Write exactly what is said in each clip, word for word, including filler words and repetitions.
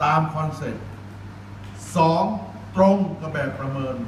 ตามคอนเซ็ปต์สองตรงกับแบบประเมิน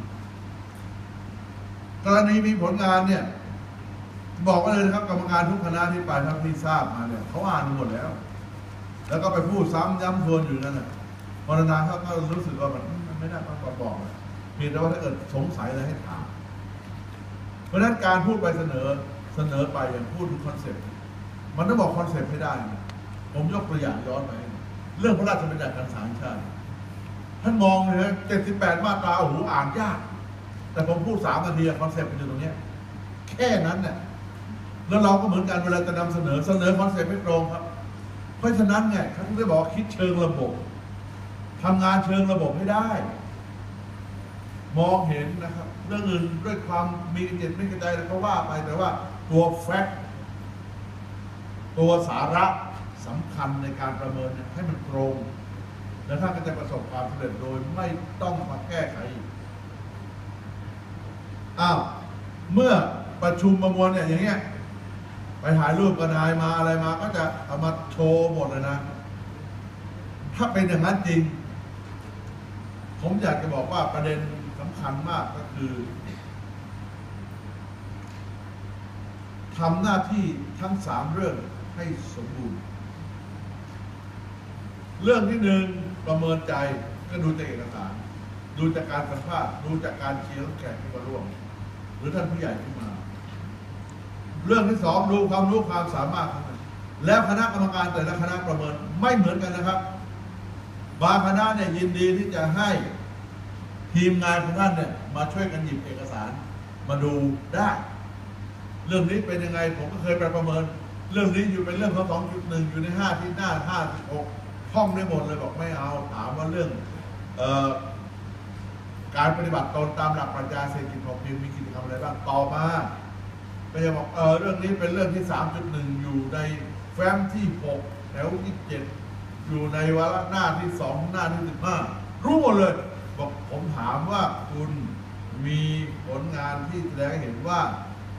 กรณีมีผลงานเนี่ยบอกว่าเลยนะครับกรรมการทุกคณะที่ไปทั้งที่ทราบมาเนี่ยเขาอ่านหมดแล้วแล้วก็ไปพูดซ้ำย้ำทวนอยู่นั่นแหละพอนานๆเขาก็รู้สึกว่ามันไม่น่าต้องบอกเลยเพียงแต่ว่าถ้าเกิดสงสัยอะไรให้ถามเพราะฉะนั้นการพูดไปเสนอเสนอไปอย่างพูดถึงคอนเซ็ปต์มันต้องบอกคอนเซ็ปต์ให้ได้ผมยกตัวอย่างย้อนไปเรื่องพระราชบัญญัติการศึกษาแห่งชาติท่านมองเลยนะเจ็ดสิบแปดมาตราโอ้โหอ่านยากแต่ผมพูดสามนาทีคอนเซ็ปต์มันอยู่ตรงนี้แค่นั้นเนี่ยแล้วเราก็เหมือนกันเวลาจะนำเสนอเสนอคอนเซ็ปต์ไม่ตรงครับเพราะฉะนั้นไงเขาถึงได้บอกคิดเชิงระบบทำงานเชิงระบบให้ได้มองเห็นนะครับเรื่องอื่นด้วยความมีเจตไม่กระจายแล้วก็ว่าไปแต่ว่าตัวแฟกต์ตัวสาระสำคัญในการประเมินให้มันตรงและท่านก็จะประสบความสำเร็จโดยไม่ต้องมาแก้ไขอ้าวเมื่อประชุมประมวลเนี่ยอย่างเงี้ยไปถ่ายรูปกับนายมาอะไรมาก็จะเอามาโชว์หมดเลยนะถ้าเป็นอย่างนั้นจริงผมอยากจะบอกว่าประเด็นสำคัญมากก็คือทำหน้าที่ทั้งสามเรื่องให้สมบูรณ์เรื่องที่หนึ่งประเมินใจก็ดูจากเอกสารดูจากการสัมภาษณ์ดูจากการเชียร์แขกที่มาร่วมหรือท่านผู้ใหญ่ที่มาเรื่องที่สองดูความรู้ความสามารถของมันแล้วคณะกรรมการแต่ละคณะประเมินไม่เหมือนกันนะครับบางคณะเนี่ยยินดีที่จะให้ทีมงานของท่านเนี่ยมาช่วยกันหยิบเอกสารมาดูได้เรื่องนี้เป็นยังไงผมก็เคยไปประเมินเรื่องนี้อยู่เป็นเรื่องของ สองจุดหนึ่ง อยู่ในห้าที่หน้าห้าสิบหกท่องได้หมดเลยบอกไม่เอาถามว่าเรื่องเอ่อการปฏิบัติตนตามหลักปรัชญาเศรษฐกิจพอเพียงมีกิจกรรมอะไรบ้างต่อมาก็จะบอกเออเรื่องนี้เป็นเรื่องที่ สามจุดหนึ่ง อยู่ในแฟ้มที่หกแถวที่เจ็ดอยู่ในวาระหน้าที่สองหน้าที่สิบห้ารู้หมดเลยบอกผมถามว่าคุณมีผลงานที่แสดงให้เห็นว่า